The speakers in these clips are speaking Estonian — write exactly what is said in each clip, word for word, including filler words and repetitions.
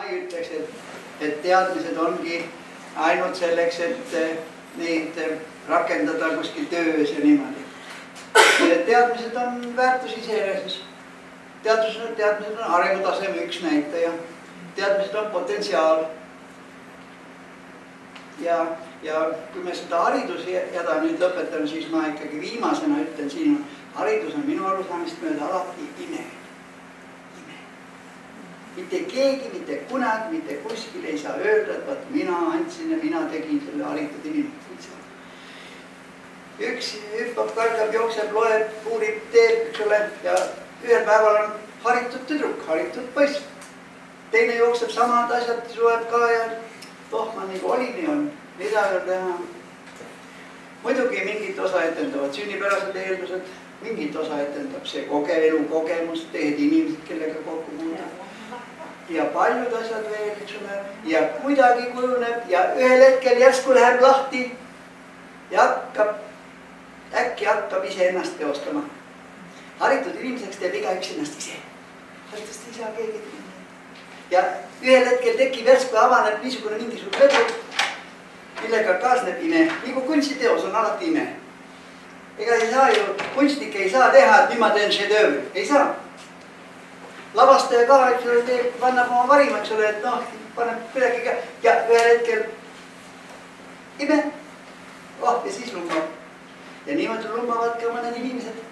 ei ütleks, et, et teadmised ongi ainult selleks, et neid rakendada kuskil töös ja niimoodi. Teadmised on väärtus iseenesest. Teadmised, teadmised on arengutaseme üks näitaja. Teadmised on potentsiaal. Ja, ja kui me seda hariduse jäda nüüd lõpetan, siis ma ikkagi viimasena ütlen siin, haridus on minu arusaamist mööda alati ime. Ime. Mitte keegi, mitte kunagi, mitte kuskil ei saa öelda, et vaat mina andsin ja mina tegin selle haritud inimese. Üks hüppab, kardab, jookseb, loeb, uurib, teeb, eks ole, ja ühel päeval on haritud tüdruk, haritud poiss. Teine jookseb samad asjad, loeb ka ja toh, ma nagu oli, nii on, mida veel teha. Muidugi mingit osa etendavad sünnipärased eeldused, mingit osa etendab see elu kogemus, tehed inimesed, kellega kokku puudub. Ja paljud asjad veel, eks ole, ja kuidagi kujuneb ja ühel hetkel järsku läheb lahti ja hakkab, äkki hakkab ise ennast teostama. Haritud inimeseks teeb igaüks ennast ise. Haritust ei saa keegi teha. Ja ühel hetkel tekib järsku avaneb niisugune mingisugune vedu, millega kaasneb ime. Nagu kunstiteos on alati ime. Ega ei saa ju, kunstnik ei saa teha, et nüüd ma teen šedöövri. Ei saa. Lavastaja ka, eks ole, teeb, pannab oma varima, eks ole, et noh, paneb kuidagi ka. Ja ühel hetkel ime. Oh, ja siis lumbab. Ja niimoodi lumbavad ka mõned inimesed.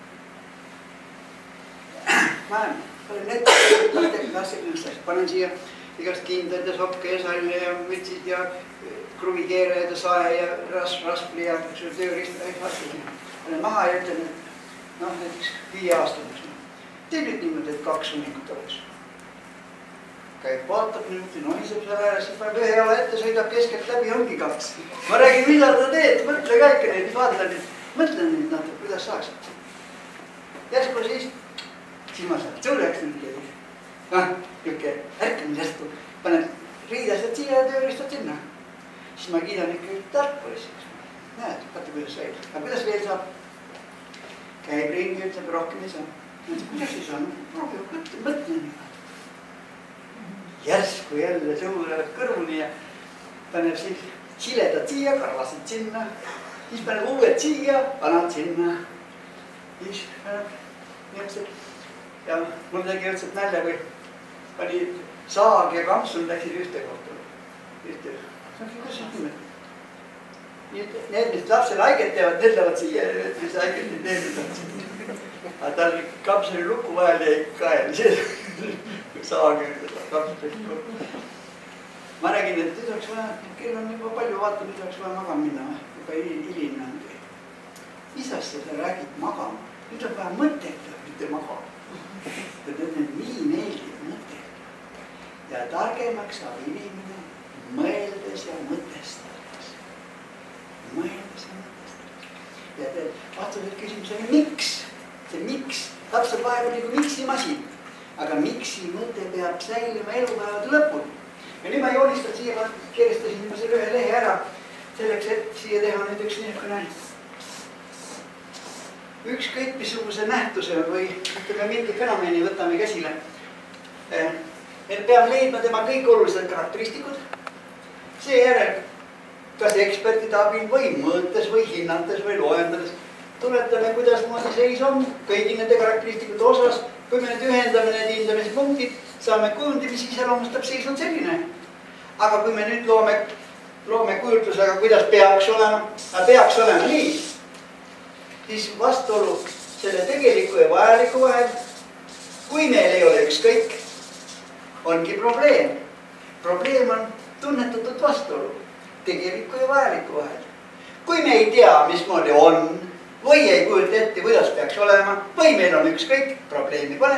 Ma olen nett, panen siia igast kindad ja sokke ja salje ja mütsid ja kruvikeerajad ja sae ja raspli ja tööriist. Olen maha ja ütlen, et noh, näiteks viie aastaseks. Tee nüüd niimoodi, et kaks sunningud oleks. Käib, vaatab nüüd, nohiseb seal ääres, siis paneb ühe jala ette, sõidab keskelt läbi, ongi kaks. Ma räägin, mida ta teed, mõtle ka ikka neid, vaata nüüd, mõtle nüüd natuke, kuidas saaks. Järsku siis siis ma saan suureks nüüd ja noh, niuke ärkamine järsku, panen riidased siia ja tööriistad sinna. Siis ma kiidan ikka tark poiss. Näed, vaata kuidas sai. Aga kuidas veel saab? Käib ringi, ütleb, rohkem ei saa. Kuidas ei saa? Proovi, mõtle, mõtle nii. Järsku jälle suurevad kõrvuni ja paneb siis siledad siia, karvasid sinna. Siis paneb uued siia, panad sinna. Siis paneb niisugused. Ja mul tegi üldselt nälja, kui pani saag ja kampsun läksid ühte kohta. Ühte. Kuidas see nimed? Need, mis lapsele haiget teevad, need lähevad siia, mis haiget need neevad. Aga tal kampsuni luku vahel jäi kael. Saag ja kampsun läksid kohta. Ma räägin, et nüüd oleks vaja, kell on juba palju, vaata, nüüd oleks vaja magama minna. Juba hiline on. Isast sa räägid magama. Nüüd on vaja mõteta, mitte magama. Need on nii meeldiv mõte. Ja targemaks saab inimene mõeldes ja mõtestades. Mõeldes ja mõtestades. Ja te vastused küsimusele, miks? See miks? Laps on vahepeal nagu miksi masin. Aga miksi mõte peab säilima elupäevade lõpul. Ja nüüd ma joonistan siia, ma kirjastasin juba selle ühe lehe ära. Selleks, et siia teha nüüd üks niisugune ükskõik missuguse nähtuse või ütleme mingi fenomeni võtame käsile. Me peame leidma tema kõik olulised karakteristikud. Seejärel kas ekspertide abil või mõõtes või hinnates või loendades tuletame, kuidas moodi seis on kõigi nende karakteristikute osas. Kui me need ühendame need hindamise punktid, saame kujundi, mis iseloomustab seis on selline. Aga kui me nüüd loome, loome kujutlusega, kuidas peaks olema, peaks olema nii, siis vastuolu selle tegeliku ja vajaliku vahel, kui meil ei ole ükskõik, ongi probleem. Probleem on tunnetatud vastuolu tegeliku ja vajaliku vahel. Kui me ei tea, mismoodi on, või ei kujuta ette, kuidas peaks olema, või meil on ükskõik, probleemi pole.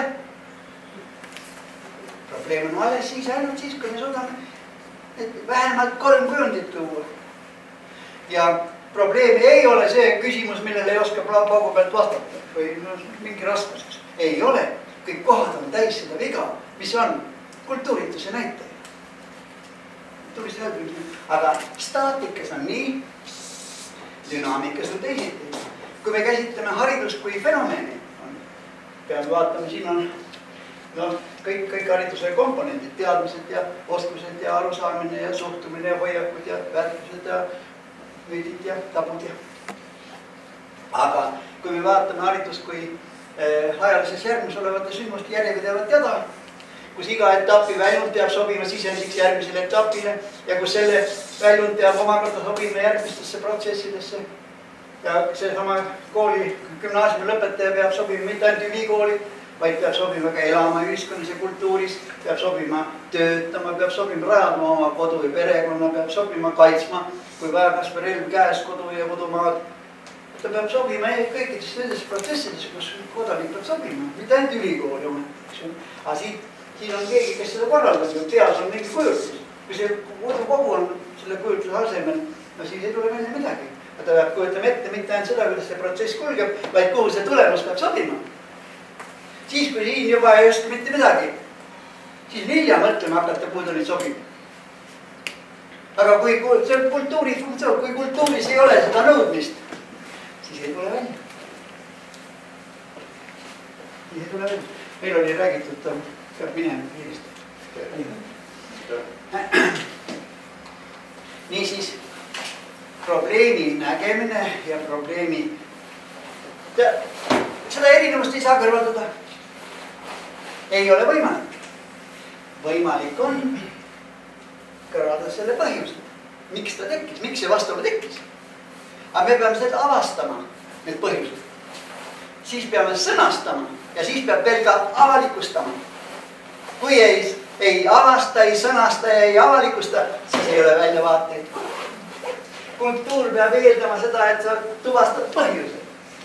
Probleem on alles siis ainult siis, kui me suudame vähemalt kolm kujundit tuua. Ja probleem ei ole see küsimus, millele ei oska paugu pealt vastata või mingi raskuseks. Ei ole. Kõik kohad on täis seda viga, mis on kultuurituse näitaja. Aga staatikas on nii, dünaamikas on teisiti. Kui me käsitleme haridust kui fenomeni, peame vaatama, siin on no, kõik, kõik hariduse komponendid, teadmised ja oskused ja arusaamine ja suhtumine ja hoiakud ja väärtused ja müüdid ja tabud ja. Aga kui me vaatame haridust kui eh, ajalises järgmis olevate sündmuste järjepidevat jada, kus iga etapi väljund peab sobima sisendiks järgmisele etapile ja kus selle väljund peab omakorda sobima järgmistesse protsessidesse ja seesama kooli gümnaasiumi lõpetaja peab sobima mitte ainult ülikooli, vaid peab sobima ka elama ühiskonnas ja kultuuris, peab sobima töötama, peab sobima rajama oma kodu ja perekonna, peab sobima kaitsma, kui vaja kasvõi relv käes kodu ja kodumaad. Ta peab sobima kõikides nendes protsessides, kus kodanik peab sobima, mitte ainult ülikooli oma. Aga siin, siin on keegi, kes seda korraldab ja peas on mingi kujutlis. Kui see kogu on selle kujutluse asemel, no siis ei tule välja midagi. Ta peab kujutama ette mitte ainult seda, kuidas see protsess kulgeb, vaid kuhu see tulemus peab sobima. Siis, kui siin juba ei oska mitte midagi, siis hilja mõtlema hakata, kuhu ta nüüd sobib. Aga kui see on kultuuri funktsioon, kui kultuuris ei ole seda nõudmist, siis ei tule välja. Siis ei tule välja. Meil oli räägitud, ta peab minema kiiresti. Niisiis, probleemi nägemine ja probleemi... Seda erinevust ei saa kõrvaldada. Ei ole võimalik. Võimalik on kõrvaldada selle põhjused. Miks ta tekkis? Miks see vastuolu tekkis? Aga me peame seda avastama, need põhjused. Siis peame sõnastama ja siis peab veel ka avalikustama. Kui ei, ei avasta, ei sõnasta ja ei avalikusta, siis ei ole väljavaateid. Kultuur peab eeldama seda, et sa tuvastad põhjused.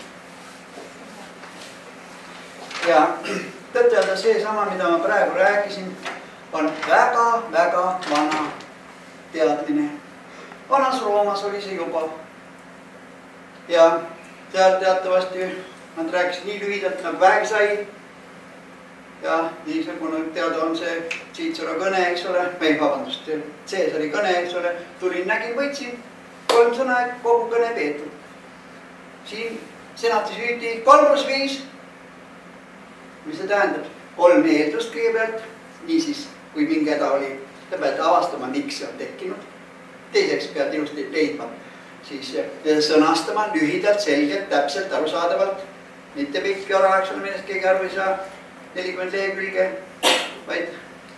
Ja tõttelda see sama, mida ma praegu rääkisin, on väga-väga vana teadmine. Vanas Roomas oli see juba. Ja seal teatavasti nad rääkisid nii lühidalt nagu väeg sai. Ja niisugune teada on see Cicero kõne, eks ole, või vabandust, Caesari kõne, eks ole, tulin, nägin, võtsin, kolm sõna, kogu kõne peetud. Siin senatis hüüdi kolm pluss viis. Mis see tähendab? Kolm eeldust kõigepealt, niisiis, kui mingi häda oli, te peate avastama, miks see on tekkinud. Teiseks pead ilusti leidma, siis sõnastama lühidalt, selgelt, täpselt, arusaadavalt, mitte pikk jara, eks ole, millest keegi aru ei saa, nelikümmend lehekülge, vaid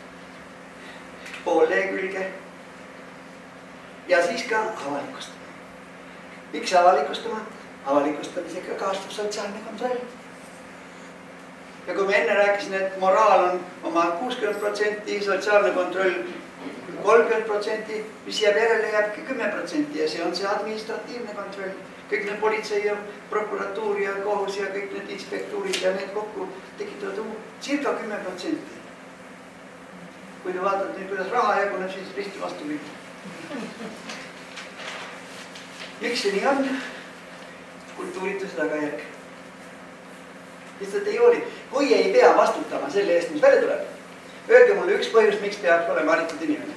pool lehekülge. Ja siis ka avalikustama. Miks avalikustama? Avalikustamisega kaastub sotsiaalne kontroll. Ja kui me enne rääkisin, et moraal on oma kuuskümmend protsenti, sotsiaalne kontroll kolmkümmend protsenti, mis jääb järele, jääbki kümme protsenti ja see on see administratiivne kontroll. Kõik need politsei ja prokuratuur ja kohus ja kõik need inspektuurid ja need kokku tekitavad circa kümme protsenti. Kui te vaatate nüüd, kuidas raha jaguneb, siis risti vastu kõik. Miks see nii on? Kultuurituse tagajärg. Lihtsalt ei hooli. Kui ei pea vastutama selle eest, mis välja tuleb, öelge mulle üks põhjus, miks peaks olema haritud inimene.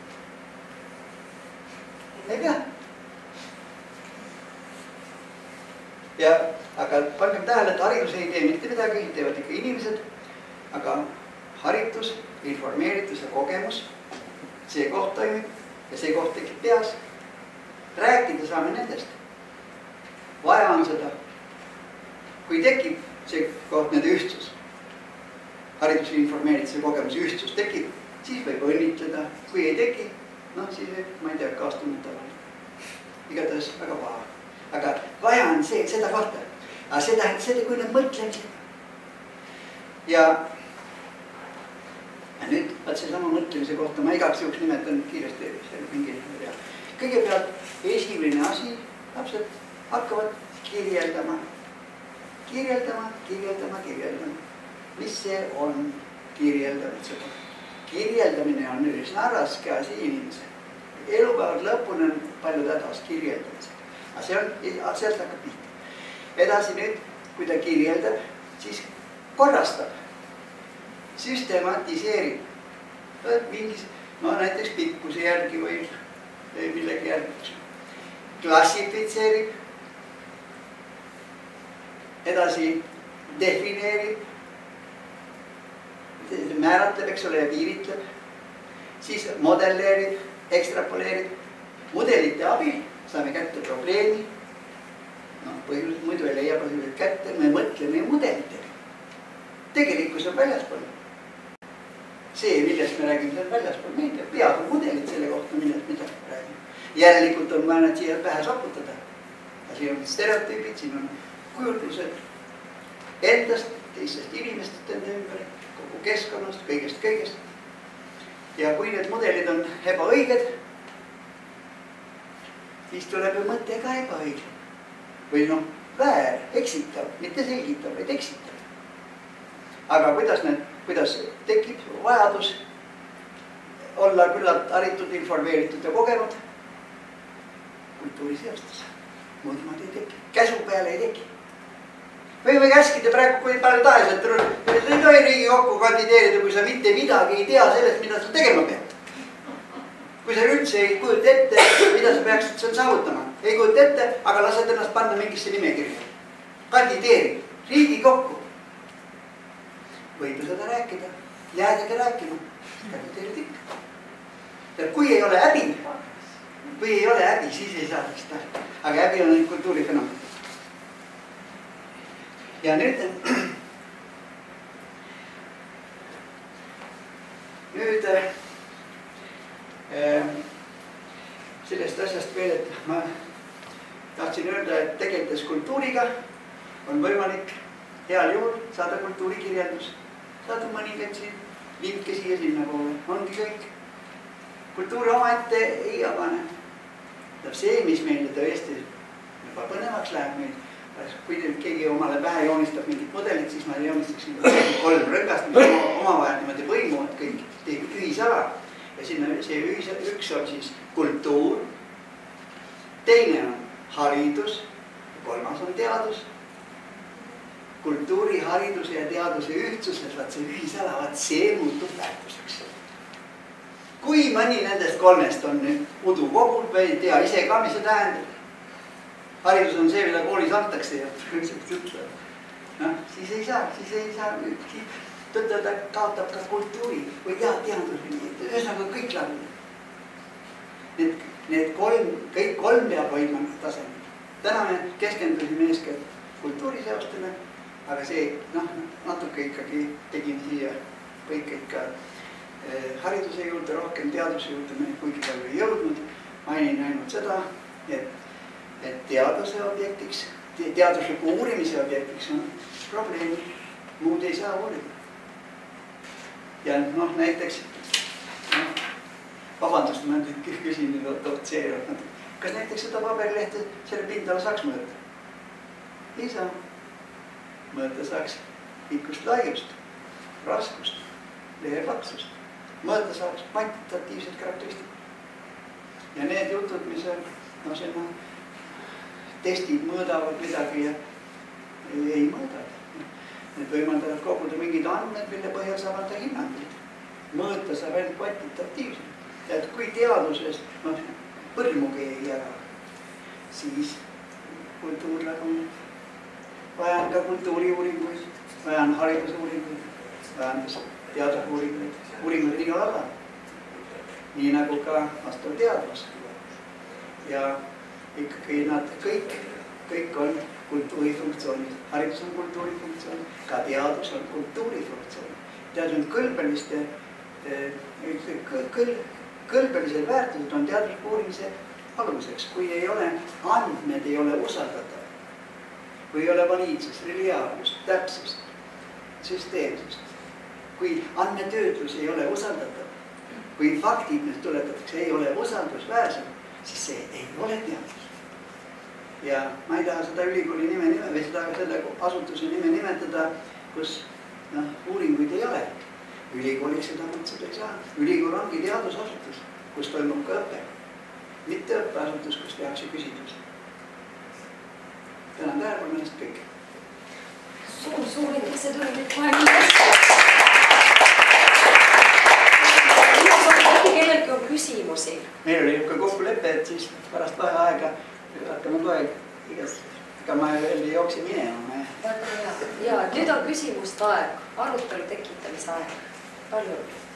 Ei pea. Ja, aga pangem tähele, et haridus ei tee mitte midagi, teevad ikka inimesed, aga haritus, informeeritus ja kogemus, see koht toimib ja see koht tekib peas. Rääkida saame nendest. Vaja on seda. Kui tekib see koht nende ühtsus, hariduse informeerimise kogemuse ühtsus tekib, siis võib õnnitleda. Kui ei teki, noh siis võib, ma ei tea, kaastunnetab. Igatahes väga paha. Aga vaja on see, seda kohta. Aga see tähendab seda, kui nad mõtlemisega. Ja, ja nüüd, vaat see sama mõtlemise kohta, ma igaks juhuks nimetan kiiresti mingi rea. Kõigepealt esimene asi, lapsed hakkavad kirjeldama. Kirjeldama, kirjeldama, kirjeldama. Mis see on kirjeldamisega? Kirjeldamine on üsna raske asi inimese. Elupäevad lõpuni on palju hädas kirjeldamisega. Aga see on, sealt hakkab pihta. Edasi nüüd, kui ta kirjeldab, siis korrastab. Süstematiseerib. Mingis, no näiteks pikkuse järgi või millegi järgi. Klassifitseerib. Edasi defineerib, määratleb, eks ole, ja piiritleb, siis modelleerib, ekstrapoleerib. Mudelite abil saame kätte probleemi. No, põhjused muidu ei leia põhjused kätte, me mõtleme mudelitega. Tegelikkus on väljaspool. See, millest me räägime, see on väljaspool meid ja peaaegu mudelid selle kohta, millest mida räägime. Järelikult on vaja need siia pähe saputada. Ja siin on stereotüübid, siin on kujutlused endast, teistest inimestest enda ümber, kogu keskkonnast, kõigest, kõigest. Ja kui need mudelid on ebaõiged, siis tuleb ju mõte ka ebaõige. Või noh, väär, eksitav, mitte selgitav, vaid eksitav. Aga kuidas, need, kuidas tekib vajadus olla küllalt haritud, informeeritud ja kogenud? Kultuuriseostes. Muud maad ei teki. Käsu peale ei teki. Võime käskida praegu, kui palju tahes, et ei tohi Riigikokku kandideerida, kui sa mitte midagi ei tea sellest, mida sa tegema pead. Kui sa üldse ei kujuta ette, mida sa peaksid seal saavutama. Ei kujuta ette, aga lased ennast panna mingisse nimekirja. Kandideeri Riigikokku. Võidu seda rääkida. Jäädagi rääkima. Kandideerid ikka. Ja kui ei ole häbi, kui ei ole häbi, siis ei saa vist ära. Aga häbi on kultuurifenomen. Ja nüüd nüüd sellest asjast veel, et ma tahtsin öelda, et tegeledes kultuuriga on võimalik heal juhul saada kultuurikirjandus. Saada mõningaid siin, liimke siia sinna poole. Ongi kõik. Kultuuri omaette ei jagane. See, mis meile tõesti juba põnevaks läheb meil, kui keegi omale pähe joonistab mingit mudelit, siis ma joonistaksin kolm rõngast, mis omavahel niimoodi põimuvad kõik, teeb ühisala. Ja sinna see üks on siis kultuur, teine on haridus, kolmas on teadus. Kultuuri, hariduse ja teaduse ühtsuses, vaat see ühisala, vaat see muutub väärtuseks. Kui mõni nendest kolmest on nüüd udu kogul või ei tea ise ka, mis see tähendab, haridus on see, mida koolis antakse ja no, siis ei saa, siis ei saa, tõttada kaotab ka kultuuri või teadus, ühesõnaga kõik lagu. Need, need kolm, kõik kolm peab hoidma tasemel. Täna me keskendusime eeskätt kultuuriseostele, aga see, noh, natuke ikkagi tegime siia kõik ikka hariduse juurde, rohkem teaduse juurde me kuigi palju ei jõudnud. Mainin ainult seda, et et teaduse objektiks, teadusliku uurimise objektiks on probleemi, muud ei saa uurida. Ja noh, näiteks, no, vabandust, ma nüüd küsin nüüd otseerud, kas näiteks seda paberilehte selle pindala saaks mõõta? Ei saa. Mõõta saaks pikkust, laiust, raskust, lehe paksust. Mõõta saaks kvantitatiivsed karakteristikud. Ja need jutud, mis on, no see on testid mõõdavad midagi ja ei mõõda. Need võimaldavad koguda mingid andmed, mille põhjal saab anda hinnanguid. Mõõta saab ainult kvantitatiivselt. Ja et kui teaduses no, põrmugi ei ära, siis kultuur nagu vaja on ka kultuuriuuringuid, vaja on haridusuuringuid, vaja on teadusuuringuid, uuringuid igal alal. Nii nagu ka vastav teadus. Ja ikkagi nad kõik, kõik on kultuurifunktsioonid. Haridus on kultuurifunktsioon, ka teadus on kultuurifunktsioon. Teadus on kõlbeliste, kõl, kõlbelised väärtused on teadusliku uurimise aluseks. Kui ei ole andmed, ei ole usaldatav. Kui ei ole valiidsust, reliaalsust, täpsust, süsteemsust. Kui andmetöötlus ei ole usaldatav, kui faktid, mis tuletatakse, ei ole usaldusväärsed, siis see ei ole teadus. Ja ma ei taha seda ülikooli nime nime või seda selle asutuse nime nimetada, kus no, uuringuid ei ole. Ülikooliks seda mõtsuda ei saa. Ülikool ongi teadusasutus, kus toimub ka õpe. Mitte õppeasutus, kus tehakse küsitlus. Tänan tähelepanu eest kõik. Suur, suur, et see tuli nüüd kohe nii hästi. Kellelgi on küsimusi? Meil oli ka kokkulepe, et siis pärast vaheaega hakkame kohe igast, ega ma veel ei jookse minema. Ja, nüüd on küsimuste aeg, arutelu tekitamise aeg. palju.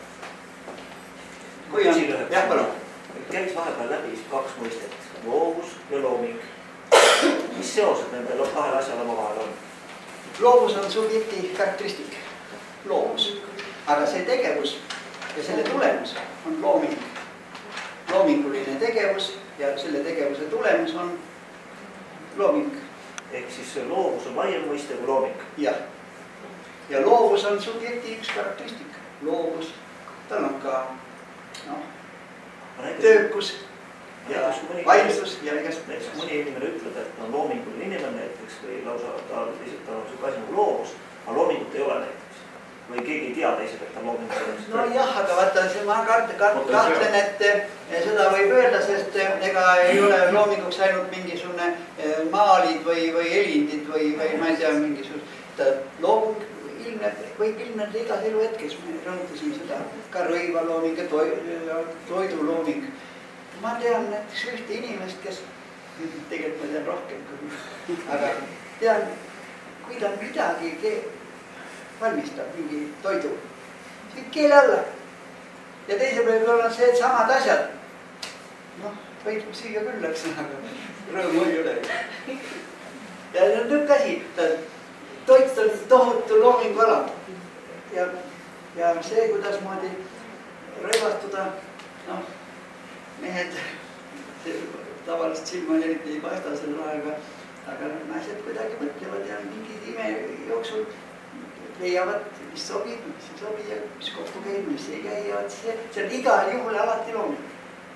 Kui on, jah, palun. Käis vahepeal läbi kaks mõistet, loovus ja looming. Mis seosed nendel kahel asjal oma vahel on? Loovus on subjekti karakteristik, loovus. Aga see tegevus ja selle tulemus on looming. Loominguline tegevus ja selle tegevuse tulemus on looming. Ehk siis loovus on laiem mõiste kui looming. Jah. Ja loovus on subjekti üks karakteristik. Loovus, tal on ka no, töökus ja vaimsus ja igast. Mõni inimene ütleb, et on loominguline inimene näiteks või lausa ta lihtsalt on see asi nagu loovus, aga loomingut ei ole näiteks. Või keegi ei tea teised, et ta loominguline. No jah, aga vaata, ma kahtlen, et seda võib öelda, sest ega ei ole loominguks ainult mingisugune maalid või elindid või ma ei tea, mingisugust looming ilmneb, võib ilmneda igas elu hetkes. Me rõhutasin seda ka rõivalooming ja toidulooming. Ma tean näiteks ühte inimest, kes tegelikult ma tean rohkem, aga tean, kui ta midagi valmistab mingi toidu, siis keele alla. Ja teise peal on see, et samad asjad. Noh, võid süüa küll läks, aga rõõmu ei ole. Ja see on tükk asi, toit on tohutu loomingu ala. Ja, ja see, kuidas moodi rõivastuda, noh, mehed tavaliselt silma eriti ei paista selle aega, aga naised kuidagi mõtlevad ja mingi ime jooksul leiavad, mis sobib, mis ei sobi ja mis kokku käib, mis ei käi ja see, see on igal juhul alati looming.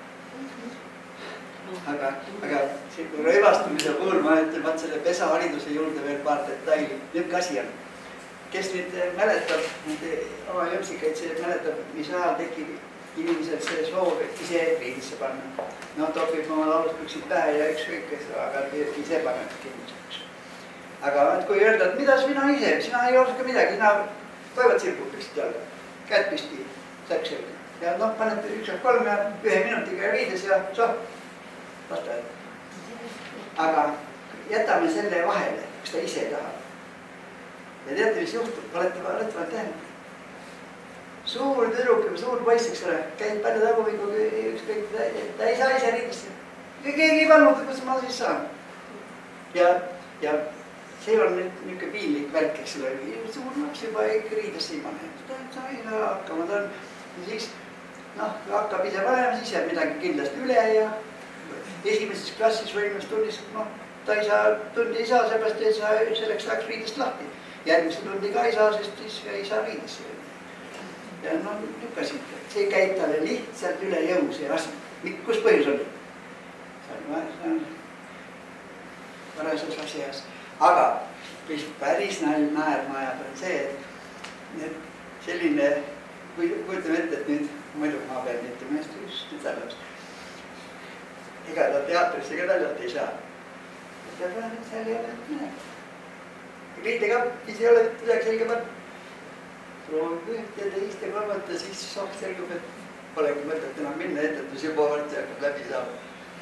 Aga, aga rõivastumise puhul ma ütlen, vaat selle pesahariduse juurde veel paar detaili. Nüüd asi on, kes nüüd mäletab, oma jõmsikaid see mäletab, mis ajal tekib inimesed see soov ise riidisse panna. No topib oma lauspüksid pähe ja ükskõik, aga ise paneb kindlasti. Aga kui öelda, et mida sina ise, sina ei oska midagi, sina toivad sirpud püksid jalga, käed pisti, säks selge. Ja noh, panete üks ja kolm ja ühe minutiga riides ja soh, vastu aega. Aga jätame selle vahele, kus ta ise tahab. Ja teate, mis juhtub, olete vaja tähendab. Suur tüdruk ja suur poiss, eks ole, käid palju tagumikuga ükskõik, ta ei saa ise riidesse. Keegi ei pannud, kus ma siis saan. Ja, ja see on nüüd niisugune piinlik värk, eks ole, suur laps juba ikka riidesse ei pane. Ta ei saa hakkama, ta on, ja siis, noh, hakkab ise panema, siis jääb midagi kindlasti üle ja esimeses klassis või ilmest tunnis, noh, ta ei saa, tundi ei saa, seepärast ei saa, selleks läheks riidest lahti. Järgmise tundi ka ei saa, sest siis ei saa riidesse. Ja noh, nükkasin, see käib talle lihtsalt üle jõu see asi. Kus põhjus on? See on parases asjas. Aga mis päris naerma ajab on see, et selline, kui kujutame ette, et nüüd muidu ma pean ütlema just just tütarlaps. Ega ta teatrisse ka taljalt ei saa. Ta peab, et seal ei ole midagi. Riidekappis ei ole midagi selge panna. Proovib üht ja teist ja kolmat ja siis soh selgub, et polegi mõtet enam minna etendusi juba varti hakkab läbi saama.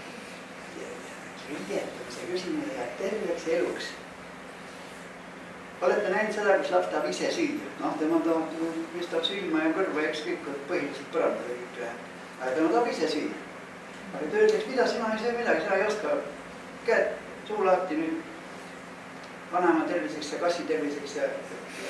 Riidetamise küsimine jääb terveks eluks. Olete näinud seda, kus laps tahab ise süüa. Noh, tema tõstab silma ja kõrva ja ükskõik, et põhiliselt parandada kõik ühe. Aga tema tahab ise süüa. Aga töödeks, mida sina ei söö midagi, sina ei oska. Käed suu lahti nüüd vanema terviseks ja kassi terviseks ja...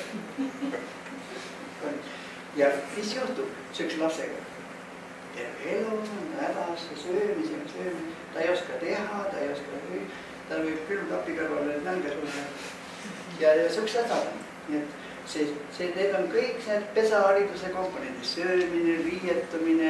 Ja mis juhtub sööks lapsega? Terve elu on hädas ja söömisega söömisega. Ta ei oska teha, ta ei oska sööa. Ta võib külmkapi kõrvale nälga suuda. Ja sööks hädada. Nii et see, see, need on kõik need pesahariduse komponendid. Söömine, riietumine,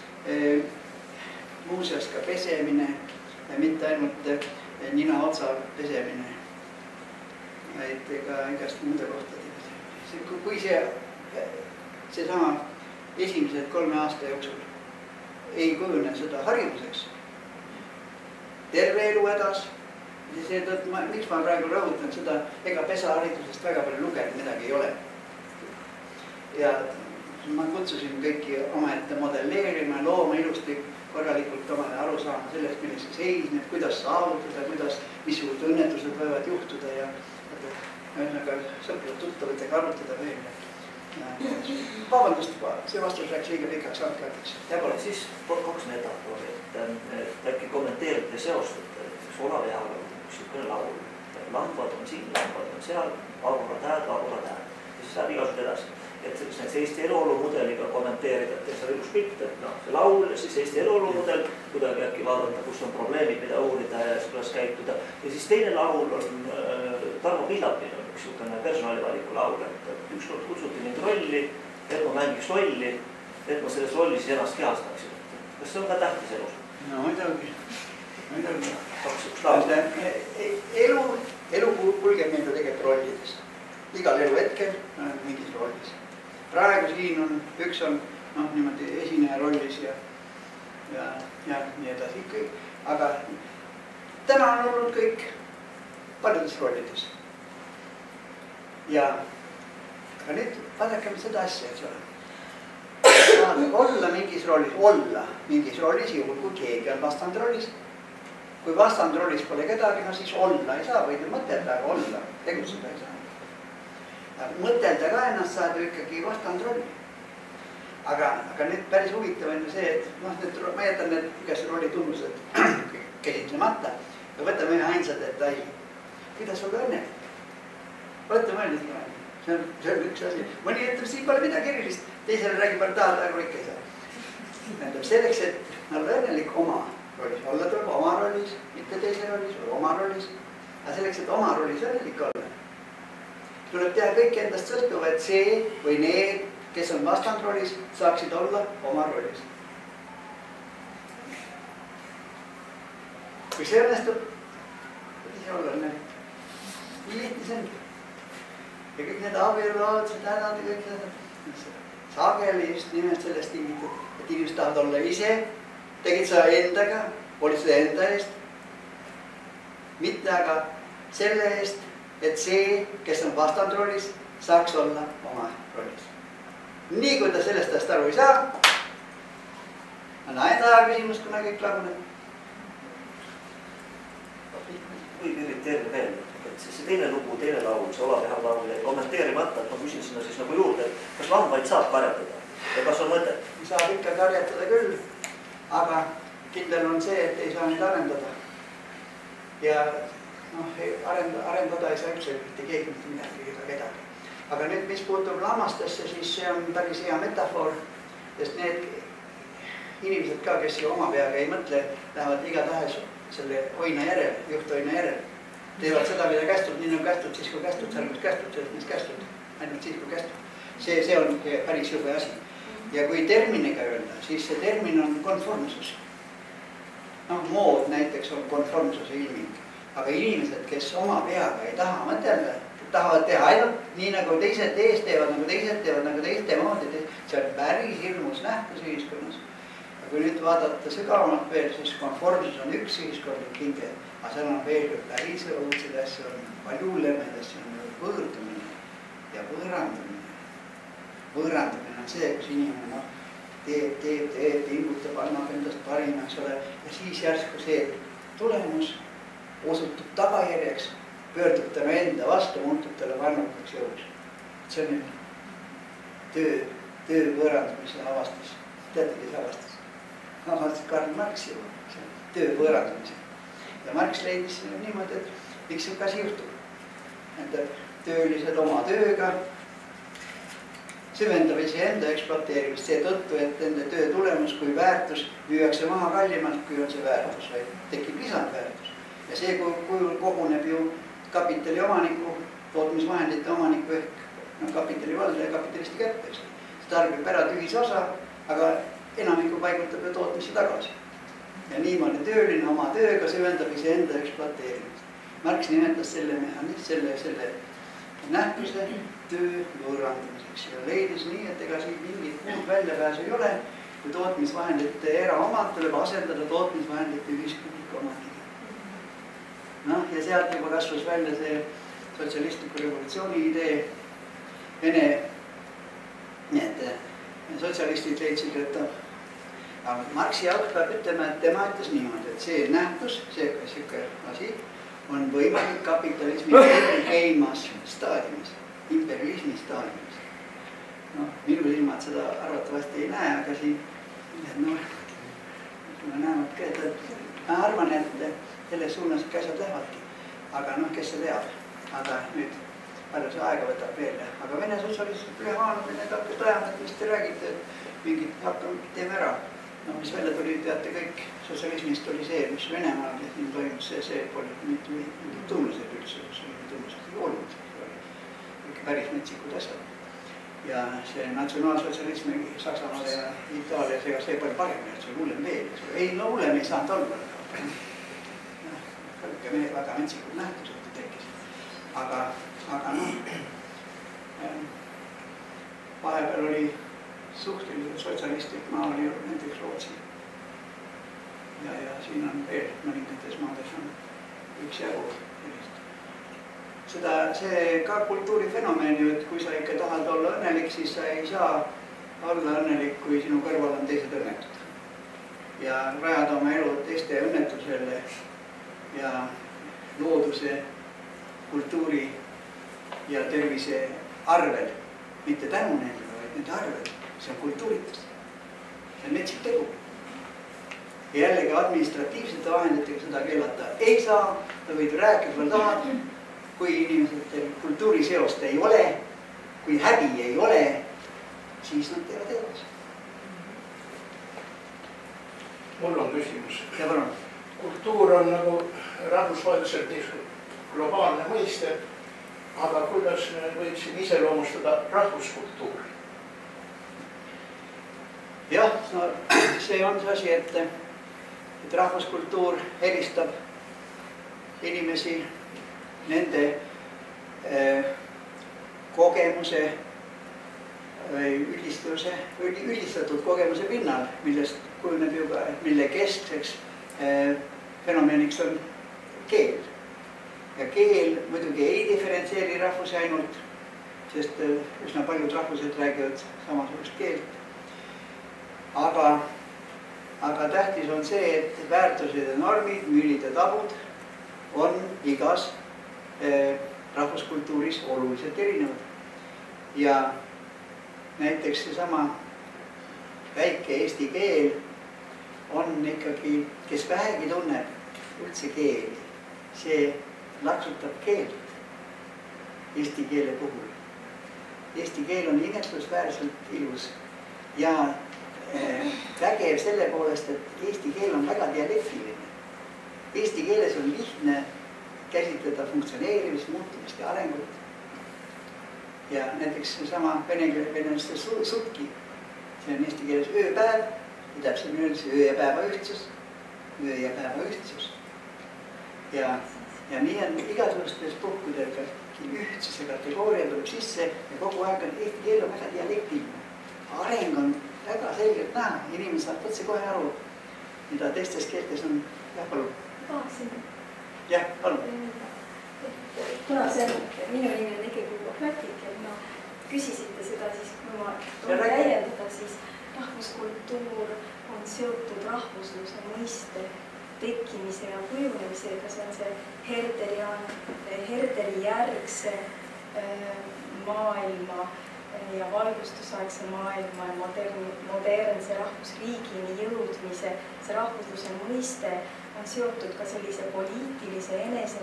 muuseas ka pesemine ja mitte ainult nina otsa pesemine, vaid ka igast muude kohtade. Kui see, see sama esimesed kolme aasta jooksul ei kujune seda harjumuseks, terve elu hädas, ja seetõttu, miks ma praegu rõhutan seda, ega pesaharidusest väga palju lugenud midagi ei ole. Ja ma kutsusin kõiki omaette modelleerima, looma ilusti korralikult omale aru saama sellest, milles see seisneb, kuidas saavutada, kuidas, missugused õnnetused võivad juhtuda ja ühesõnaga sõprad tuttavatega arutada veel. Vabandust, see vastus läks liiga pikaks hankajateks. Jälle siis kaks metafoori, et äkki kommenteerite seostate, et Olaveal on üks niisugune laul. Lambad on siin, lambad on seal, aburad hääd, aburad hääd. Ja siis läheb igasugused edasi. Et näiteks Eesti eluolu mudeliga kommenteerida, et see on ilus pilt, et noh, see laul ja siis Eesti eluolu mudel, kuidagi äkki vaadata, kus on probleemid, mida uurida ja kuidas käituda. Ja siis teine laul on äh, Tarmo Pillapil on üks niisugune personalivaliku laul, et ükskord kutsuti mind rolli, et ma mängiks rolli, et ma selles rollis ennast kehastaksin. Kas see on ka tähtis elus? No muidugi, muidugi. Kaks üks laul. Elu, elu kulgeb meil tegelikult rollides. Igal elu hetkel on mingis rollis. Praegu siin on, üks on noh, niimoodi esineja rollis ja, ja, ja nii edasi kõik. Aga täna on olnud kõik paljudes rollides. Ja aga nüüd vaadakeme seda asja, et see on. Olla mingis rollis, olla mingis rollis, juhul kui keegi on vastandrollis. Kui vastandrollis pole kedagi, no siis olla ei saa, võid ju mõtelda, aga olla, tegutseda ei saa. Mõtelda ka ennast saada ikkagi vastandrolli. Aga, aga nüüd päris huvitav on see, et noh, nüüd, ma jätan need igast rolli tunnused käsitlemata ja võtame ühe ainsa detaili. Kuidas olla õnnelik? Olete mõelnud ka? See on, see on üks asi. Mõni ütleb, siin pole midagi erilist, teisele räägib partaad, aga ikka ei saa. Tähendab selleks, et olla õnnelik oma rollis. Olla tuleb oma rollis, mitte teise rollis, või oma rollis. Aga selleks, et oma rollis õnnelik olla, tuleb teha kõik endast sõltuva, et see või need, kes on vastandrollis, saaksid olla oma rollis. Kui see õnnestub, võid ise olla õnnelik. Nii lihtne see on. Ja kõik need abielud, see tänad ja kõik need. Sageli just nimelt sellest tingitud, et inimesed tahavad olla ise, tegid sa endaga, olid seda enda eest, mitte aga selle eest, et see, kes on vastandrollis, saaks olla oma rollis. Nii kui ta sellest asjast aru ei saa, on aeda küsimus, kuna kõik laguneb. Võib irriteerida veel, et see teine lugu, teine laul, see Olaveha laul jäi kommenteerimata, et ma küsin sinna siis nagu juurde, et kas lambaid saab karjatada ja kas on mõtet? Saab ikka karjatada küll, aga kindel on see, et ei saa neid arendada. Ja noh, arendada ei saa üldse mitte keegi mitte midagi ega kedagi. Aga nüüd, mis puutub lammastesse, siis see on päris hea metafoor, sest need inimesed ka, kes ju oma peaga ei mõtle, lähevad iga tahes selle oina järel, juhtoina järel. Teevad seda, mida kästud, nii nagu kästud, siis kui kästud, seal kus kästud, sellest mis kästud, ainult siis kui kästud. See, see on päris jube asi. Ja kui terminiga öelda, siis see termin on konformsus. Noh, mood näiteks on konformsuse ilming. Aga inimesed, kes oma peaga ei taha mõtelda, tahavad teha ainult nii, nagu teised ees teevad, nagu teised teevad, nagu teised teevad, see on päris hirmus nähtus ühiskonnas. Ja kui nüüd vaadata sügavamalt veel, siis konformsus on üks ühiskondlik hinge, aga seal on veel päris õudseid asju, on palju hullemad asju, on võõrdumine ja võõrandumine. Võõrandumine on see, kus inimene no, teeb, teeb, teeb, pingutab, annab endast parima, eks ole, ja siis järsku see tulemus osutub tagajärjeks, pöördub tema enda vastu, muutub talle vannukaks jõus. See on nüüd töö, töö võõrandumise avastus. Teate, kes avastas? Avastas Karl Marx juba, see on töö võõrandumise. Ja Marx leidis niimoodi, et miks see kasi juhtub. Et töölised oma tööga süvendab iseenda ekspluateerimist seetõttu, et enda töö tulemus kui väärtus müüakse maha kallimalt, kui on see väärtus, vaid tekib lisandväärtus. Ja see kujul koguneb ju kapitali omaniku, tootmisvahendite omaniku ehk no, kapitali valda ja kapitalisti kätte. See tarbib ära tühisosa, aga enamiku paigutab ju tootmisse tagasi. Ja niimoodi tööline oma tööga süvendab iseenda ekspluateerimist. Marx nimetas selle mehhanism, selle, selle nähtuse töö võõrandamiseks ja leidis nii, et ega siin mingit muud väljapääsu ei ole, kui tootmisvahendite eraomad tuleb asendada tootmisvahendite ühiskondliku omaniga. Noh, ja sealt juba kasvas välja see sotsialistliku revolutsiooni idee. Vene, nii et sotsialistid leidsid, et Marxi jaoks peab ütlema, et tema ütles niimoodi, et see nähtus, see siuke asi, on võimalik kapitalismi käimas staadiumis, imperialismi staadiumis. noh, minu silmad seda arvatavasti ei näe, aga siin no, näevad ka, et ma arvan, et selles suunas ikka asjad lähevadki. Aga noh, kes see teab? Aga nüüd palju see aega võtab veel. Aga Vene sotsialistid Plühanovine hakkas ajama, et mis te räägite, et mingid hakkame teeme ära. No mis välja tuli, teate kõik, sotsialismist oli see, mis Venemaal siin toimus, see, see pole mitte tunnused üldse, see tunnused ei olnud. Ikka päris metsikud asjad. Ja see natsionaalsotsialism Saksamaal ja Itaalias, ega see palju paremini, et see hullem veel. Ei, no hullem ei saanud olla. Kõike mehed väga metsikud nähtused tekkis. Aga, aga noh, vahepeal oli suhteliselt sotsialistlik maa oli näiteks Rootsi. Ja, ja siin on veel mõningates maades on üks jagu. Seda, see ka kultuurifenomen ju, et kui sa ikka tahad olla õnnelik, siis sa ei saa olla õnnelik, kui sinu kõrval on teised õnnetud. Ja rajada oma elu teiste õnnetusele ja looduse, kultuuri ja tervise arvel, mitte tänu nendele, vaid nende arvel. See on kultuuritus. See on metsik tegu. Ja jällegi administratiivsete vahenditega seda keelata ei saa. Ta võid rääkida, kui tahad. Kui inimesed kultuuriseost ei ole, kui häbi ei ole, siis nad teevad edasi. Mul on küsimus. Ja palun. Kultuur on nagu rahvusvaheliselt globaalne mõiste, aga kuidas võiksin iseloomustada rahvuskultuuri? Jah, no, see on see asi, et, et rahvuskultuur eristab inimesi nende eh, kogemuse või üldistuse, üldistatud kogemuse pinnal, millest kujuneb ju ka, mille keskseks eh, fenomeniks on keel. Ja keel muidugi ei diferentseeri rahvusi ainult, sest üsna paljud rahvused räägivad samasugust keelt. Aga, aga tähtis on see, et väärtused ja normid, müülid ja tabud on igas eh, rahvuskultuuris oluliselt erinevad. Ja näiteks seesama väike eesti keel on ikkagi, kes vähegi tunneb üldse keeli, see laksutab keelt eesti keele puhul. Eesti keel on imetlusväärselt ilus ja vägev selle poolest, et eesti keel on väga dialektiline. Eesti keeles on lihtne käsitleda funktsioneerimist, muutumist ja arengut. Ja näiteks sama venelaste sutki, see on eesti keeles ööpäev, ja täpselt öeldes öö ja päeva ühtsus, öö ja päeva ühtsus. Ja, ja nii on igasugustes puhkudel ühtsuse kategooria tuleb sisse ja kogu aeg on eesti keel on väga dialektiline. Areng on väga selgelt näha, inimene saab otse kohe aru, mida teistes keeltes on. Jah, palun. Tahaksin. Jah, palun. Kuna see on, minu nimi on ikkagi praktik, et ma küsisite seda, siis kui ma täiendada, siis rahvuskultuur on seotud rahvusluse mõiste tekkimise ja kujunemisega, see on see Herderi, Herderi järgse maailma ja valgustusaegse maailma ja modern, modernse rahvusriigini jõudmise, see rahvusluse mõiste on seotud ka sellise poliitilise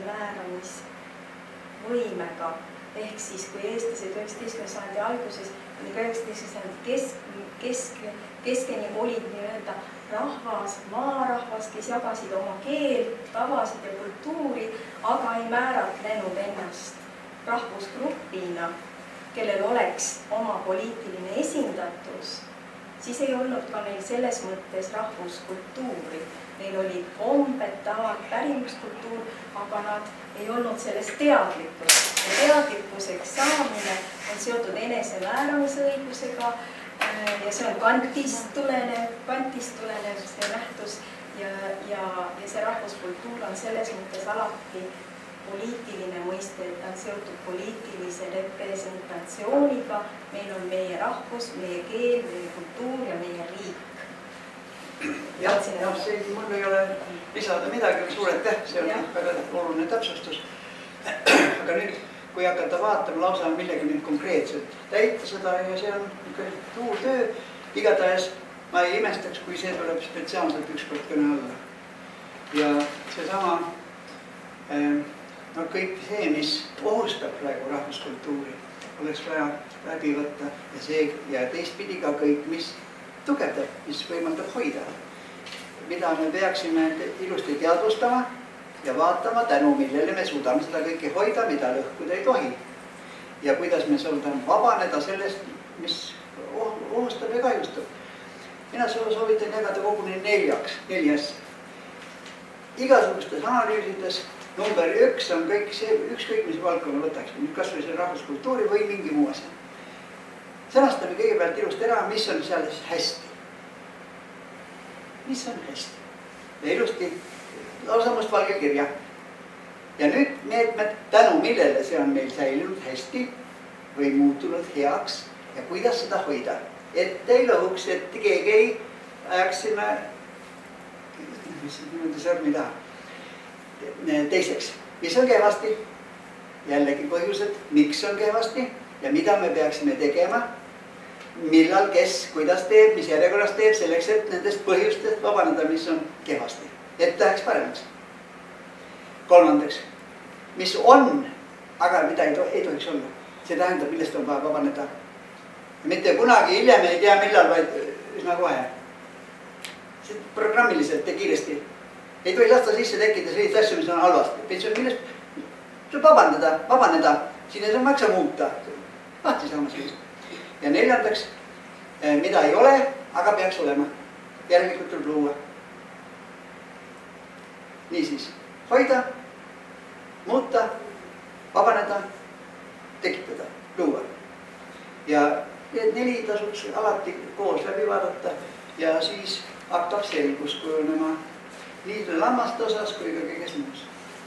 enesemääramisvõimega. Ehk siis, kui eestlased üheksateistkümnenda sajandi alguses kuni üheksateistkümnenda sajandi kesk, kesk, keskeni olid nii-öelda rahvas, maarahvas, kes jagasid oma keelt, tavasid ja kultuuri, aga ei määratlenud ennast rahvusgrupina, kellel oleks oma poliitiline esindatus, siis ei olnud ka neil selles mõttes rahvuskultuuri. Neil olid kombed, tavad, pärimuskultuur, aga nad ei olnud sellest teadlikkus. Ja teadlikkuseks saamine on seotud enesemääramise õigusega ja see on kantist tulenev, kantist tulenev see nähtus ja, ja, ja see rahvuskultuur on selles mõttes alati poliitiline mõiste, et on seotud poliitilise representatsiooniga. Meil on meie rahvus, meie keel, meie kultuur ja meie riik. Jah, jah, see mul ei ole lisada midagi, suured täht, see on väga oluline täpsustus. Aga nüüd kui hakata vaatama lausa millega nüüd konkreetselt täita seda ja see on suur töö. Igatahes ma ei imestaks, kui see tuleb spetsiaalselt ükskord kõne alla. Ja seesama, no kõik see, mis ohustab praegu rahvuskultuuri, oleks vaja läbi võtta ja see ja teistpidi ka kõik, mis tugevdab, mis võimaldab hoida. Mida me peaksime ilusti teadvustama ja vaatama, tänu millele me suudame seda kõike hoida, mida lõhkuda ei tohi. Ja kuidas me suudame vabaneda sellest, mis ohustab ja kahjustab. Mina soovitan jagada koguni neljaks, neljast. Igasugustes analüüsides number üks on kõik see, ükskõik mis valdkonna võtaks, kas või see rahvuskultuuri või mingi muu asja. Sõnastame kõigepealt ilusti ära, mis on seal hästi. Mis on hästi? Ja ilusti lausa must valge kirja. Ja nüüd meetmed, tänu millele see on meil säilinud hästi või muutunud heaks ja kuidas seda hoida. Et ei lõhuks, et keegi ei ajaks sinna mis niimoodi sõrmi taha. Teiseks, mis on kehvasti? Jällegi põhjused, miks on kehvasti ja mida me peaksime tegema, millal, kes, kuidas teeb, mis järjekorras teeb, selleks, et nendest põhjustest vabaneda, mis on kehvasti. Et läheks paremaks. Kolmandaks, mis on, aga mida ei, to ei tohiks olla. See tähendab, millest on vaja vabaneda. Mitte kunagi hiljem ei tea millal, vaid üsna kohe. See programmiliselt ja kiiresti. Ei tohi lasta sisse tekkida sellist asju, mis on halvasti. Millest tuleb vabaneda, vabaneda. Siin ei saa maksa muuta. Lahti saama sellist. Ja neljandaks, mida ei ole, aga peaks olema. Järelikult tuleb luua. Niisiis, hoida, muuta, vabaneda, tekitada, luua. Ja need neli tasuks alati koos läbi vaadata ja siis hakkab selgus kujunema nii lammaste osas kui ka kõiges muus.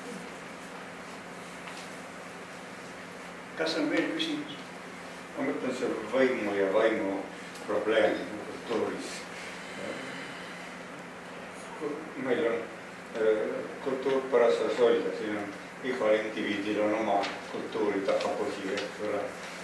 Kas on veel küsimus? Ma mõtlen seal vaimu ja vaimu probleemi kultuuris. Meil on kultuur parasjas hoida, siin on igal indiviidil on oma kultuuri tagapõhi, et ole.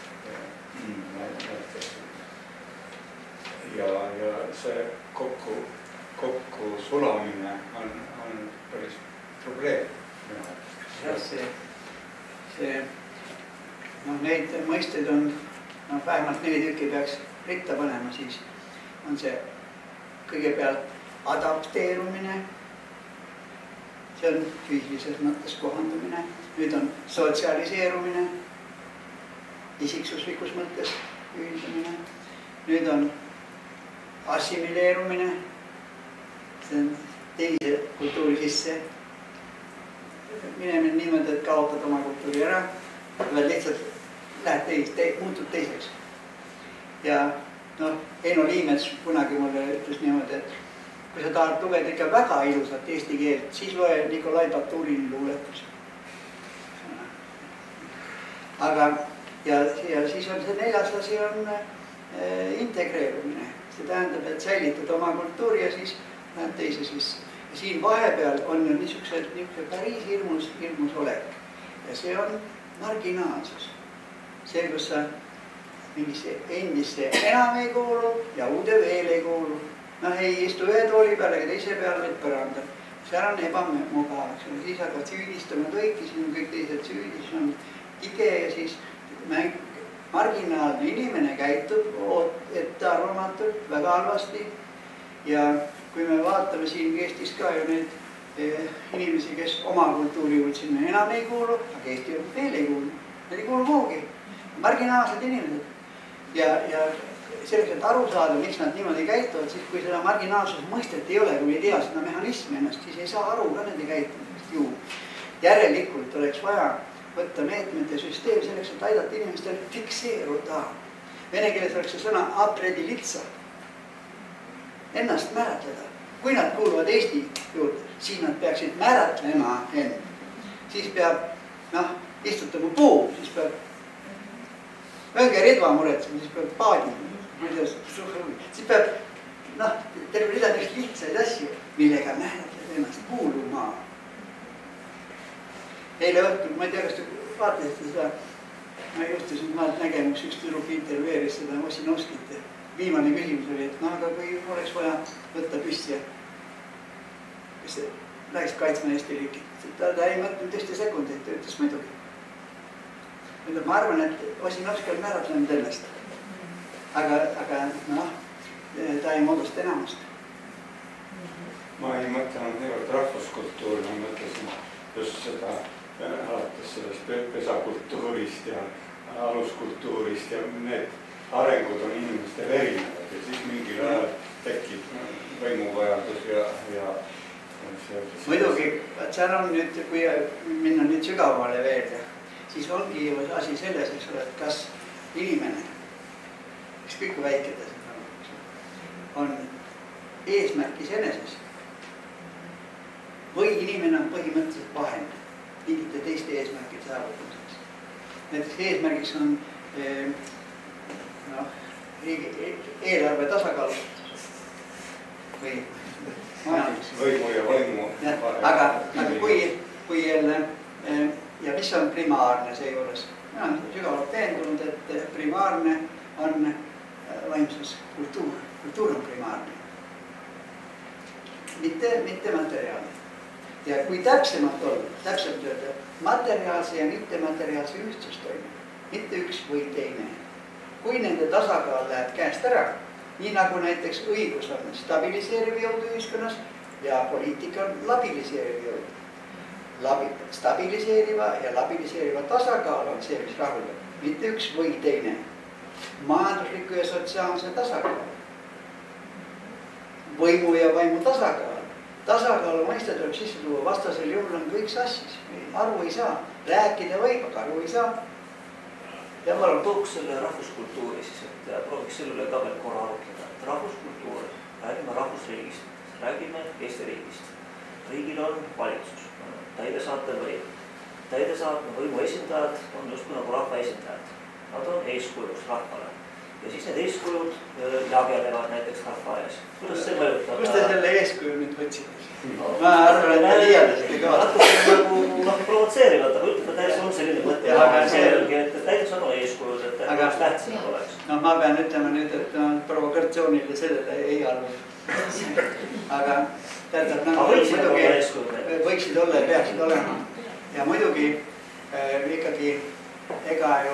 Ja, ja see kokku, kokku sulamine on, on päris probleem. Ja see, see, noh, neid mõisteid on, noh, vähemalt neli tükki peaks ritta panema, siis on see kõigepealt adapteerumine, see on füüsilises mõttes kohandumine, nüüd on sotsialiseerumine, isiksuslikus mõttes ühildamine, nüüd on assimileerumine, see on teise kultuuri sisse minemine niimoodi, et kaotad oma kultuuri ära, või lihtsalt lähed teis, te, muutud teiseks. Ja noh, Heino Liimets kunagi mulle ütles niimoodi, et kui sa tahad lugeda ikka väga ilusat eesti keelt, siis loe Nikolai Baturini luuletus. Aga ja, ja siis on see neljas asi on äh, integreerumine. See tähendab, et säilitad oma kultuuri ja siis lähed teise sisse. Ja siin vahepeal on niisuguse, niisuguse päris hirmus, hirmus olek. Ja see on marginaalsus. See, kus sa mingisse endisse enam ei kuulu ja uude veel ei kuulu. Noh, ei istu ühe tooli peal ega teise peal, vaid põrandab. Seal on ebamugavaks. Siis hakkad süüdistama kõiki, siin on kõik teised süüdi, siis on tige ja siis marginaalne inimene käitub ettearvamatult, väga halvasti. Ja kui me vaatame siin Eestis ka ju neid eh, inimesi, kes oma kultuuri sinna enam ei kuulu, aga Eesti veel ei kuulu. Nad ei kuulu kuhugi. Marginaalsed inimesed. Ja, ja selleks, et aru saada, miks nad niimoodi käituvad, siis kui seda marginaalsuse mõistet ei ole, kui ei tea seda mehhanismi ennast, siis ei saa aru ka nende käitumisest ju. Järelikult oleks vaja võtta meetmete süsteem selleks, et aidata inimestel fikseeruda. Vene keeles oleks see sõna apredilitsa. Ennast määratleda. Kui nad kuuluvad Eesti juurde, siis nad peaksid määratlema end. Siis peab, noh, istutama puu, siis peab õnge ridva muretsema, siis peab paadi. Siis peab, noh, terve rida neist lihtsaid asju, millega määratleda ennast kuuluma. Eile õhtul, ma ei tea, kas te vaatasite seda ma juhtusin maalt nägema, kus üks tüdruk intervjueeris seda Ossinovskit. Viimane küsimus oli, et no aga kui oleks vaja võtta püsti ja kes läheks kaitsma Eesti riiki. Ta, ta ei mõtlenud ühte sekundit, ta ütles muidugi. Ma arvan, et Ossinovski on määratlenud ennast. Aga, aga noh, ta ei moodusta enamust. Ma ei mõtlenud niivõrd rahvuskultuuri, ma mõtlesin just seda alates sellest pesakultuurist ja aluskultuurist ja need arengud on inimestel erinevad ja siis mingil ajal tekib võimuvajadus ja, ja muidugi, et seal on nüüd, kui minna nüüd sügavale veel, siis ongi asi selles, eks ole, et kas inimene, ükskõik kui väike ta siin on eesmärkis eneses või inimene on põhimõtteliselt vahend mingite teiste eesmärkide saavutamiseks. Näiteks eesmärgiks on eh, no, eelarve tasakaalustatus või majandus. Võimu ja võimu. Aga, aga kui, kui jälle, eh, ja mis on primaarne seejuures? Ma olen sügavalt veendunud, et primaarne on vaimsus, kultuur. Kultuur on primaarne. Mitte, mitte materiaalne. Ja kui täpsemalt olla, täpsemalt öelda, materiaalse ja mittemateriaalse ühtsus toimub, mitte üks või teine. Kui nende tasakaal läheb käest ära, nii nagu näiteks õigus on stabiliseeriv jõud ühiskonnas ja poliitika on labiliseeriv jõud. Labi, stabiliseeriva ja labiliseeriva tasakaal on see, mis rahuldab, mitte üks või teine. Majandusliku ja sotsiaalse tasakaal. Võimu ja vaimu tasakaal. Tasakaalu mõiste tuleb sisse tuua, vastasel juhul on kõik sassis. Aru ei saa. Rääkida võib, aga aru ei saa. Ja ma olen tooks selle rahvuskultuuri siis, et prooviks selle üle ka veel korra arutleda. Rahvuskultuur, räägime rahvusriigist, räägime Eesti riigist. Riigil on valitsus, täidesaatev võim. Täidesaatev võimu esindajad on just nagu rahva esindajad. Nad on eeskujuks rahvale. Ja siis need eeskujud jagelevad näiteks rahva ees. Kuidas see mõjutab? Kus te selle eeskuju nüüd võtsite? Ma arvan, et te liialdasite ka. Natuke nagu provotseerivad, aga ütleme täiesti on selline mõte. Et näiteks on eeskujud, et kuidas tähtsad oleks. No ma pean ütlema nüüd, et provokatsioonile sellele ei arva. Aga tähendab, nagu võiksid olla ja peaksid olema. Ja muidugi ikkagi ega ju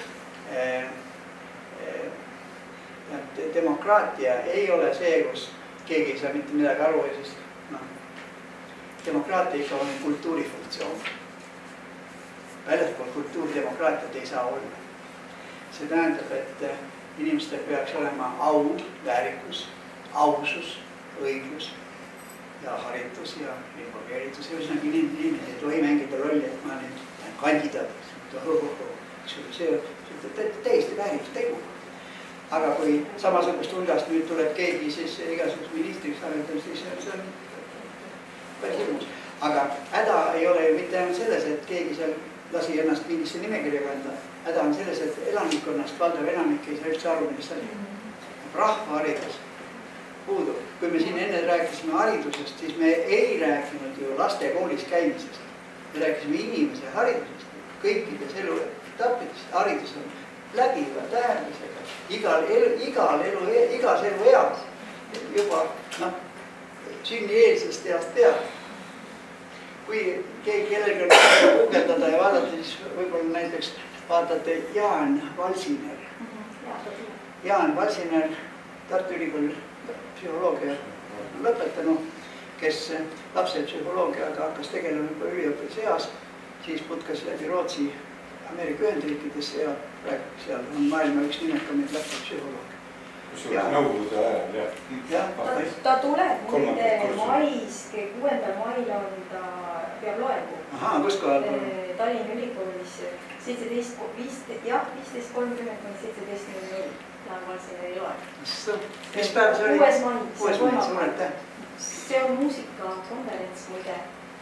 demokraatia ei ole see, kus keegi ei saa mitte midagi aru, sest no, demokraatia ikka on kultuurifunktsioon. Väljaspool kultuurdemokraatiat ei saa olla. See tähendab, et inimestel peaks olema au, väärikus, ausus, õiglus ja haritus ja informeeritus. Ühesõnaga inimesed ei tohi mängida rolli, et ma nüüd kandidaat. See on täiesti vääriks tegu. Aga kui samasugust hulgast nüüd tuleb keegi siis igasugust ministriks arendada, siis see on päris hirmus. Aga häda ei ole ju mitte ainult selles, et keegi seal lasi ennast mingisse nimekirja kanda. Häda on selles, et elanikkonnast valdav enamik ei saa üldse aru, millest oli. Rahvaharidus puudub. Kui me siin enne rääkisime haridusest, siis me ei rääkinud ju laste koolis käimisest. Me rääkisime inimese haridusest, kõikides eluetappides. Haridus on läbiva tähendusega, igal elu, igal elu, igas elu eas, juba no, sünnieelsest east peab. Kui keegi kellelgi on guugeldada ja vaadata, siis võib-olla näiteks vaatate Jaan Valsiner. Jaan Valsiner, Tartu Ülikooli psühholoogia lõpetanu, kes lapsepsühholoogiaga hakkas tegelema juba üliõpilase eas, siis putkas läbi Rootsi Ameerika Ühendriikidesse ja praegu seal on maailma üks nimekamaid lapsepsühholoogia. Kusjuures nõukogude ajal, jah. Ta tuleb muide mais, kuuendal mail on ta peab loengu. Ahaa, kus kohal? Tallinna Ülikoolis seitseteist, viisteist, jah, viisteist kolmkümmend kuni seitseteist null null. Jaan Valsiner ei loe. Mis päev see oli? Kuues mai. Kuues mai, suur aitäh. See on muusikakonverents muide.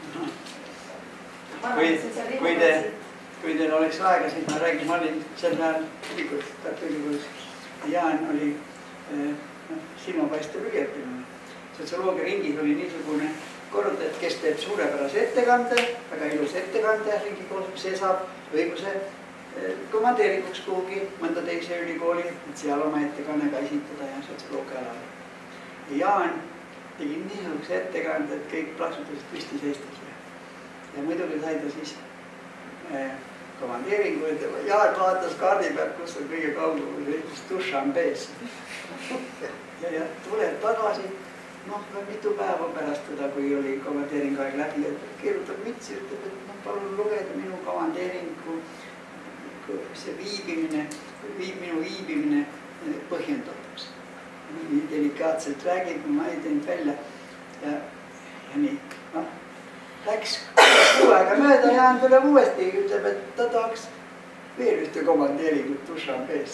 Kui te Kui teil oleks aega, siis ma räägin, ma olin sel ajal ülikoolis, Tartu Ülikoolis. Jaan oli no, silmapaistev üliõpilane. Sotsioloogia ringis oli niisugune kord, et kes teeb suurepärase ettekande, väga ilus ettekande ringikoolis, see saab õiguse komandeeringuks kuhugi mõnda teise ülikooli, et seal oma ettekanne ka esitada ja sotsioloogia alal. Ja Jaan tegi niisuguse ettekande, et kõik plaksutasid püsti seistes. Ja muidugi sai ta siis eh, komandeeringu, et Jaan vaatas kaardi pealt, kus on kõige kaugel, ütles Dušanbees. ja, ja tuleb tagasi, noh, mitu päeva pärast teda, kui oli komandeeringu aeg läbi, et keerutab mütsi, ütleb, et noh, palun lugeda minu komandeeringu, see viibimine, viib, minu viibimine põhjendatuks. Nii delikaatselt räägib, ma ei teinud välja ja, ja nii, noh, läks kuu aega mööda ja Jaan tuleb uuesti, ütleb, et ta tahaks veel ühte komandeeringut Dušanbees.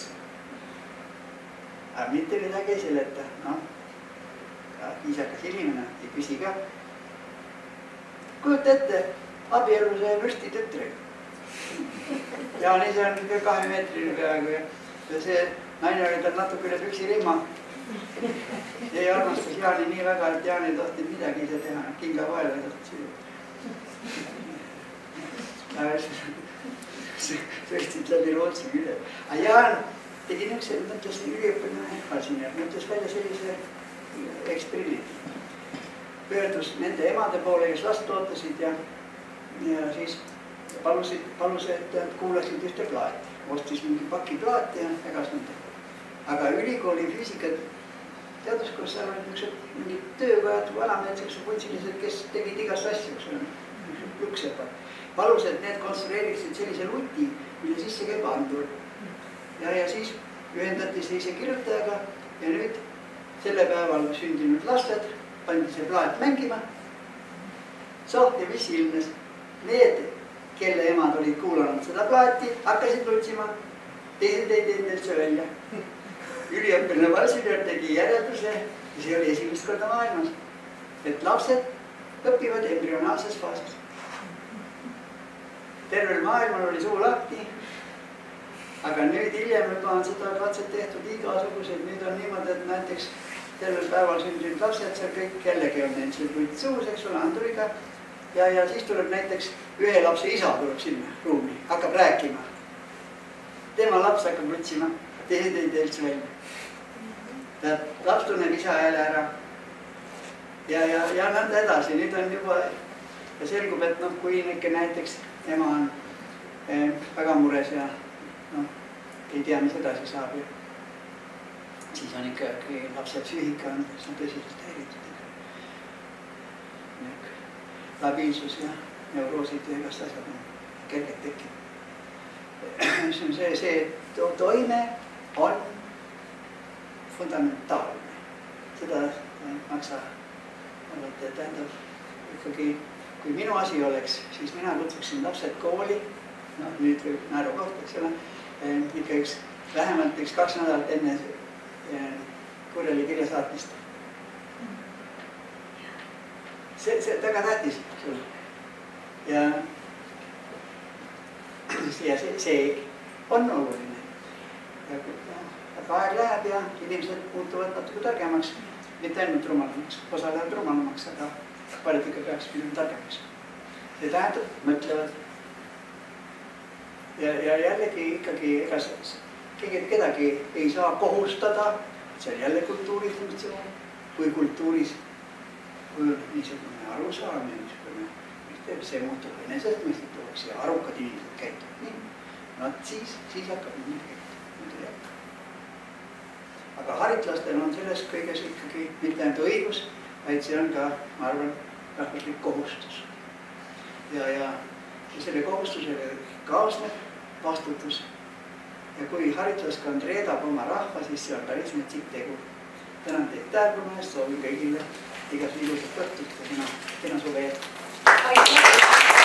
Aga mitte midagi ei seleta, noh, viisakas inimene, ei küsi ka. Kujuta ette, abielu see vürsti tütrega. Jaan ise on kahe meetrine peaaegu ja see naine oli tal natuke üle püksi rimma. Ei armastas Jaani nii väga, et Jaan ei tohtinud midagi ise teha, kinga vaela ei tohtinud süüa. Sõistsid läbi Rootsi küle. Aga Jaan tegi niisuguse, mõtles üliõpilane insener, mõtles välja sellise eksperimendi. Pöördus nende emade poole, kes last ootasid ja, ja siis palusid, palus, et kuulasid ühte plaati. Ostis mingi paki plaati ja jagas nende. Aga ülikooli füüsika teaduskonnas seal olid niisugused mingid töökojad, vanameelseks puntsilised, kes tegid igast asju, kus on luksepad. Palus, et need konstrueeriksid sellise luti, mille sisse käib andur. Ja, ja siis ühendati sellise kirjutajaga ja nüüd selle päeval sündinud lasted pandi see plaat mängima. So, ja mis ilmnes? Need, kelle emad olid kuulanud seda plaati, hakkasid lutsima, teised ei teinud üldse välja. Üliõpiline valsinöör tegi järelduse ja see oli esimest korda maailmas, et lapsed õpivad embrüonaalses faasis. Tervel maailmal oli suu lahti, aga nüüd hiljem juba on seda katset tehtud igasugused. Nüüd on niimoodi, et näiteks tervel päeval sündinud lapsed, seal kõik jällegi on neil see luit suus, eks ole, anduriga. Ja, ja siis tuleb näiteks ühe lapse isa tuleb sinna ruumi, hakkab rääkima. Tema laps hakkab lutsima, teised ei tee üldse välja. Laps tunneb isa hääle ära. Ja, ja, ja nõnda edasi, nüüd on juba ja selgub, et noh, kui ikka näiteks ema on eh, väga mures ja noh, ei tea, mis edasi saab. Ja siis on ikka, kui lapse psüühika on, see on tõsiselt häiritud. Labiilsus ja neuroosid ja igast asjad on kergelt tekib. See, see to, toime on fundamentaalne. Seda maksa arvata, et tähendab ikkagi, kui minu asi oleks, siis mina kutsuksin lapsed kooli, no nüüd võib naeru kohta, eks ole, ikka üks vähemalt üks kaks nädalat enne kurjali kirja saatmist. See, see väga tähtis sulle. Ja, ja see, see on oluline. Ja, aga aeg läheb ja inimesed muutuvad natuke targemaks, mitte ainult rumalamaks, osa läheb rumalamaks, aga paljud ikka peaks minema targemaks. See tähendab, mõtlevad. Ja, ja jällegi ikkagi, ega keegi kedagi ei saa kohustada, see on jälle kultuuri funktsioon, kui kultuuris kujuneb niisugune arusaam ja niisugune, mis teeb, see muutub enesestmõistetavaks ja arukad inimesed käituvad nii. Nad siis, siis hakkab nii käituma. Aga haritlastel on selles kõiges ikkagi mitte ainult õigus, vaid see on ka, ma arvan, rahvuslik kohustus. Ja, ja, ja selle kohustusega kaasneb vastutus. Ja kui haritlaskond reedab oma rahva, siis see on päris metsik tegu. Tänan teid tähelepanu eest, soovin kõigile igas ilusat õhtut ja kena suve.